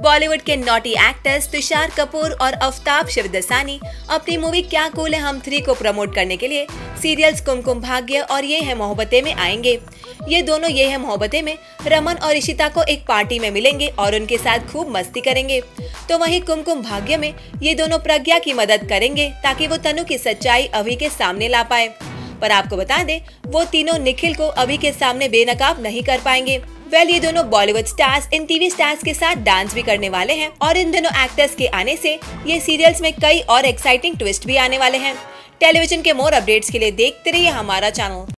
बॉलीवुड के naughty actors Tushar Kapoor और आफ्ताब शिवदसानी अपनी मूवी क्या कूल है हम 3 को प्रमोट करने के लिए सीरियल्स कुमकुम भाग्य और ये है मोहब्बतें में आएंगे। ये दोनों ये है मोहब्बतें में रमन और इशिता को एक पार्टी में मिलेंगे और उनके साथ खूब मस्ती करेंगे। तो वहीं कुमकुम भाग्य में ये दोनों प्रज्ञा की मदद करेंगे ताकि वो तनु की सच्चाई अभी के सामने ला पाए। पर आपको बता दें वो तीनों निखिल को अभी के सामने बेनकाब नहीं कर पाएंगे। ये दोनों बॉलीवुड स्टार्स इन टीवी स्टार्स के साथ डांस भी करने वाले हैं और इन दोनों एक्टर्स के आने से ये सीरियल्स में कई और एक्साइटिंग ट्विस्ट भी आने वाले हैं। टेलीविजन के मोर अपडेट्स के लिए देखते रहिए हमारा चैनल।